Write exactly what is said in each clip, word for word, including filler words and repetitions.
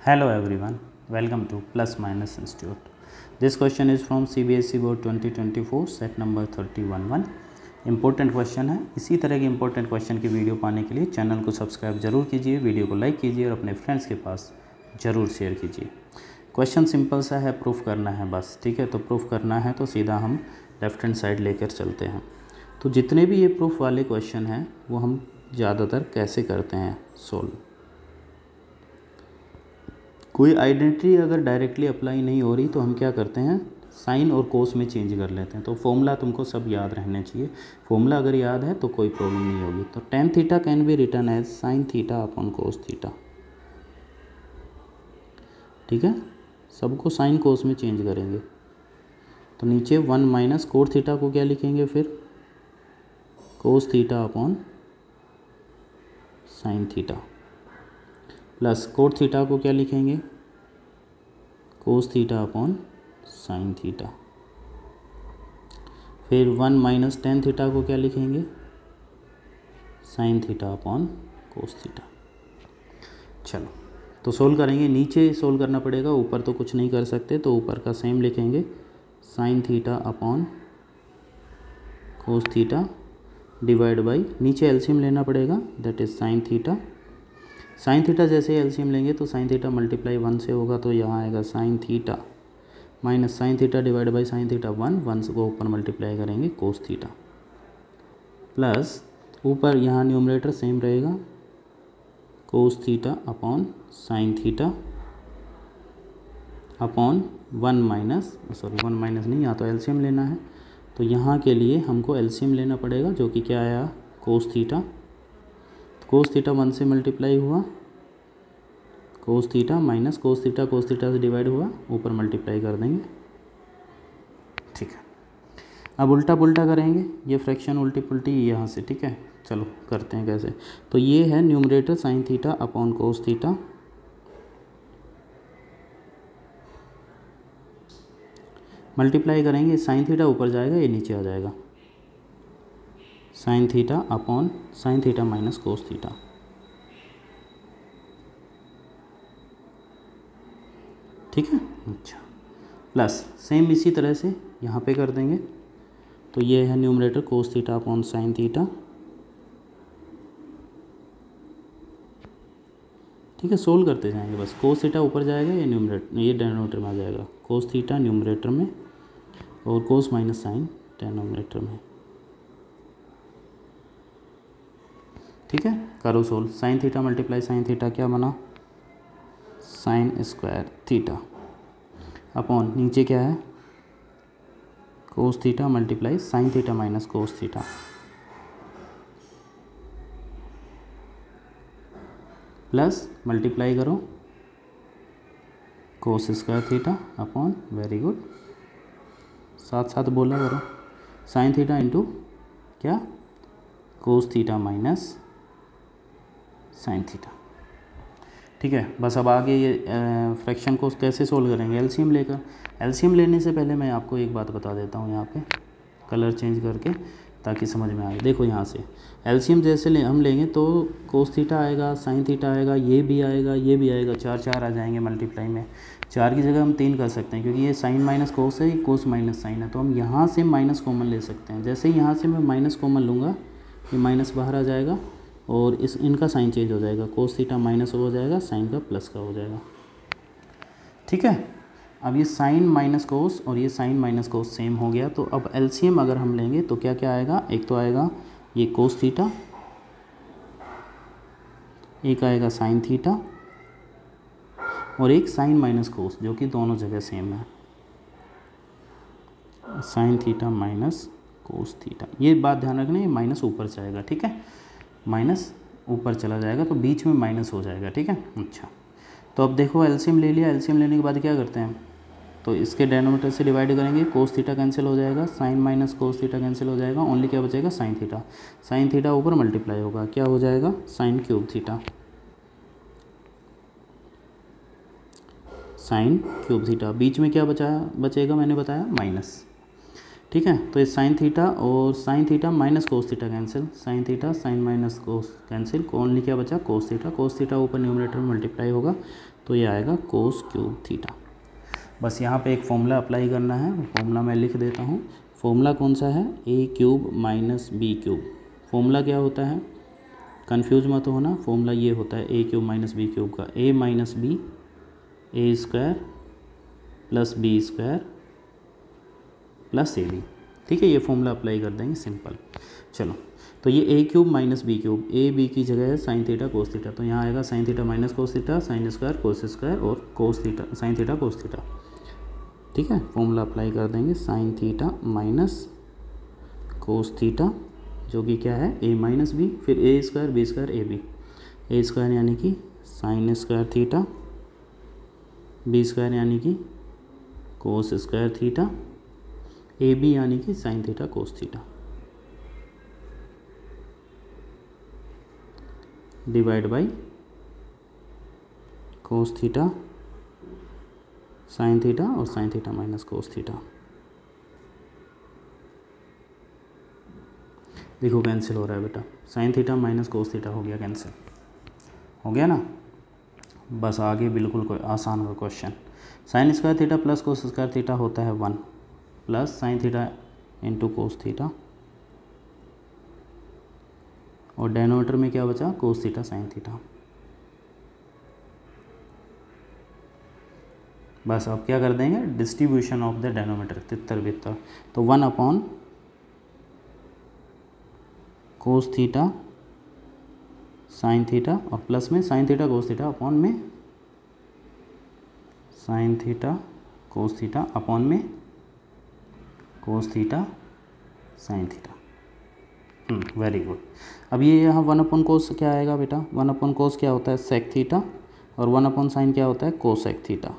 Hello everyone, welcome to Plus Minus Institute. This question is from C B S E Board twenty twenty-four, set number thirty one one. Important question है. इसी तरह के important question की video पाने के लिए channel को subscribe जरूर कीजिए, वीडियो को लाइक कीजिए और अपने फ्रेंड्स के पास ज़रूर शेयर कीजिए. क्वेश्चन सिंपल सा है, प्रूफ करना है बस. ठीक है, तो प्रूफ करना है तो सीधा हम लेफ़्ट हैंड साइड लेकर चलते हैं. तो जितने भी ये प्रूफ वाले क्वेश्चन हैं वो हम ज़्यादातर कैसे करते हैं सोल्व. कोई आइडेंटिटी अगर डायरेक्टली अप्लाई नहीं हो रही तो हम क्या करते हैं, साइन और कोस में चेंज कर लेते हैं. तो फॉर्मूला तुमको सब याद रहने चाहिए. फॉर्मूला अगर याद है तो कोई प्रॉब्लम नहीं होगी. तो tan theta can be written as sine theta upon cos theta. ठीक है, सबको साइन कोस में चेंज करेंगे. तो नीचे वन माइनस कोट थीटा को क्या लिखेंगे, फिर cos theta upon sine theta, plus cot theta को क्या लिखेंगे, cos theta upon sine theta. फिर वन माइनस टेन थीटा को क्या लिखेंगे, sine theta upon cos theta. चलो तो सोल्व करेंगे. नीचे सोल्व करना पड़ेगा, ऊपर तो कुछ नहीं कर सकते. तो ऊपर का सेम लिखेंगे, sine theta upon cos theta divide by, नीचे एलसीएम लेना पड़ेगा, that is sine theta. Sine theta जैसे एलसीएम लेंगे तो साइन थीटा मल्टीप्लाई वन से होगा, तो यहाँ आएगा sine theta minus sine theta divide by sine theta one, one को ऊपर मल्टीप्लाई करेंगे कोस थीटा, प्लस ऊपर यहाँ न्यूमरेटर सेम रहेगा, cos theta upon sine theta upon one minus sorry one minus नहीं, यहाँ तो एलसीएम लेना है. तो यहाँ के लिए हमको एलसीएम लेना पड़ेगा, जो कि क्या आया, cos theta. Cos theta one से मल्टीप्लाई हुआ, cos theta minus cos theta cos theta से डिवाइड हुआ, ऊपर मल्टीप्लाई कर देंगे. ठीक है, अब उल्टा पुल्टा करेंगे, ये फ्रैक्शन उल्टी पुल्टी यहाँ से. ठीक है, चलो करते हैं कैसे. तो ये है numerator sine theta upon cos theta, multiply करेंगे, साइन थीटा ऊपर जाएगा, ये नीचे आ जाएगा, sine theta upon sine theta minus cos theta. ठीक है, अच्छा, प्लस सेम इसी तरह से यहाँ पे कर देंगे. तो ये है numerator cos theta upon sine theta. ठीक है, सोल्व करते जाएंगे बस. कोस थीटा ऊपर जाएगा, ये न्यूमरेटर ये डिनोमिनेटर में आ जाएगा, कोस थीटा न्यूमरेटर में और कोस माइनस साइन डिनोमिनेटर में. ठीक है, करो solve. Sine theta multiply sine theta क्या बना, साइन स्क्वायर थीटा अपॉन नीचे क्या है, cos theta multiply sine theta minus cos theta, plus multiply करो cos square theta upon, very good, साथ साथ बोला करो, साइन थीटा इंटू क्या, cos theta minus sine theta. ठीक है, बस अब आगे ये फ्रैक्शन को कैसे सोल्व करेंगे, एलसीएम लेकर. एलसीएम लेने से पहले मैं आपको एक बात बता देता हूँ, यहाँ पे कलर चेंज करके, ताकि समझ में आए. देखो यहाँ से एलसीएम जैसे ले हम लेंगे तो कोस थीटा आएगा, साइन थीटा आएगा, ये भी आएगा, ये भी आएगा, चार चार आ जाएंगे मल्टीप्लाई में. चार की जगह हम तीन कर सकते हैं, क्योंकि ये साइन माइनस कोस है, कोस माइनस साइन है. तो हम यहाँ से माइनस कॉमन ले सकते हैं. जैसे ही यहाँ से मैं माइनस कॉमन लूँगा, ये माइनस बाहर आ जाएगा और इस इनका साइन चेंज हो जाएगा, कोस थीटा माइनस हो जाएगा, साइन का प्लस का हो जाएगा. ठीक है, अब ये साइन माइनस कोस और ये साइन माइनस कोस सेम हो गया. तो अब एलसीएम अगर हम लेंगे तो क्या क्या आएगा, एक तो आएगा ये कोस थीटा, एक आएगा साइन थीटा और एक साइन माइनस कोस, जो कि दोनों जगह सेम है, sine theta minus cos theta. ये बात ध्यान रखना, ये माइनस ऊपर जाएगा. ठीक है, माइनस ऊपर चला जाएगा तो बीच में माइनस हो जाएगा. ठीक है, अच्छा, तो अब देखो एलसीएम ले लिया. एलसीएम लेने के बाद क्या करते हैं, तो इसके डिनोमिनेटर से डिवाइड करेंगे, कोस थीटा कैंसिल हो जाएगा, sine minus cos theta cancel हो जाएगा, ओनली क्या बचेगा, साइन थीटा. साइन थीटा ऊपर मल्टीप्लाई होगा, क्या हो जाएगा, sine cube theta, sine cube theta. बीच में क्या बचा बचेगा, मैंने बताया माइनस. ठीक है। तो ये साइन थीटा और sine theta minus cos theta cancel, sine theta sine minus cos cancel, only क्या बचा कोस थीटा, कोस थीटा ऊपर न्यूमरेटर में मल्टीप्लाई होगा तो ये आएगा कोस क्यूब थीटा। बस यहाँ पे एक फॉर्मूला अप्लाई करना है, वो फॉर्मूला मैं लिख देता हूँ। फॉर्मूला कौन सा है, a cube minus b cube. Formula क्या होता है, कंफ्यूज मत होना, फॉर्मूला ये होता है a cube minus b cube का, a minus b a square plus b square plus a b. ठीक है, ये फॉर्मूला अप्लाई कर देंगे, सिंपल। चलो, तो ये a cube minus b cube, a b की जगह है साइन थीटा कोस थीटा, तो यहाँ आएगा sine theta minus cos theta, sine square cos square और cos theta sine theta cos theta. ठीक है, फॉर्मूला अप्लाई कर देंगे, sine theta minus cos theta जो कि क्या है ए माइनस बी, फिर a square b square a b, a square यानी कि sine square theta, b square यानी कि cos square theta, a b यानी कि sine theta cos theta, divide by cos theta sine theta और sine theta minus cos theta. देखो cancel हो रहा है बेटा, sine theta minus cos theta हो गया कैंसिल, हो गया ना। बस आगे बिल्कुल कोई आसान हो question, sine square theta plus cos square theta होता है one, plus sine theta into cos theta, और डेनोमीटर में क्या बचा कोस थीटा साइन थीटा। बस अब क्या कर देंगे, डिस्ट्रीब्यूशन ऑफ द डेनोमीटर तितर बितर, तो one upon cos theta sine theta और प्लस में sine theta cos theta upon में sine theta cos theta upon में cos theta sine theta. Very good. अब ये यहाँ वन अपॉन कोस क्या आएगा बेटा, वन अपॉन कोस क्या होता है सेक थीटा, और वन अपॉन साइन क्या होता है कोसेक थीटा,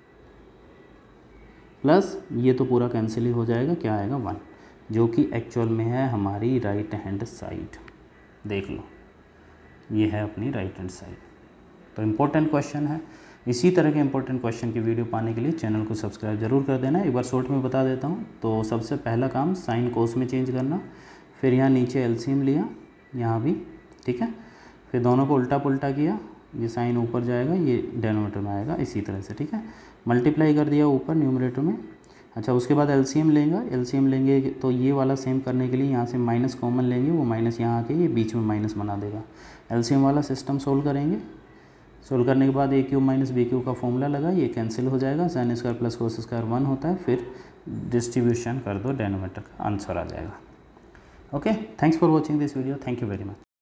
प्लस ये तो पूरा कैंसिल ही हो जाएगा, क्या आएगा वन, जो कि एक्चुअल में है हमारी राइट हैंड साइड। देख लो ये है अपनी राइट हैंड साइड। तो इम्पोर्टेंट क्वेश्चन है, इसी तरह के इम्पोर्टेंट क्वेश्चन की वीडियो पाने के लिए चैनल को सब्सक्राइब जरूर कर देना। एक बार शॉर्ट में बता देता हूँ। तो सबसे पहला काम साइन कोस में चेंज करना, फिर यहाँ नीचे एलसीएम लिया, यहाँ भी ठीक है, फिर दोनों को उल्टा पुल्टा किया, ये साइन ऊपर जाएगा ये डेनोमीटर में आएगा, इसी तरह से ठीक है, मल्टीप्लाई कर दिया ऊपर न्यूमरेटर में। अच्छा, उसके बाद एलसीएम लेंगे, एलसीएम लेंगे तो ये वाला सेम करने के लिए यहाँ से माइनस कॉमन लेंगे, वो माइनस यहाँ आके ये बीच में माइनस बना देगा। एलसीएम वाला सिस्टम सोल्व करेंगे, सोल्व करने के बाद a cube minus b cube का फॉर्मूला लगा, ये कैंसिल हो जाएगा, sine square plus cos square one होता है, फिर डिस्ट्रीब्यूशन कर दो, डेनोमीटर का आंसर आ जाएगा। Okay, thanks for watching this video, thank you very much.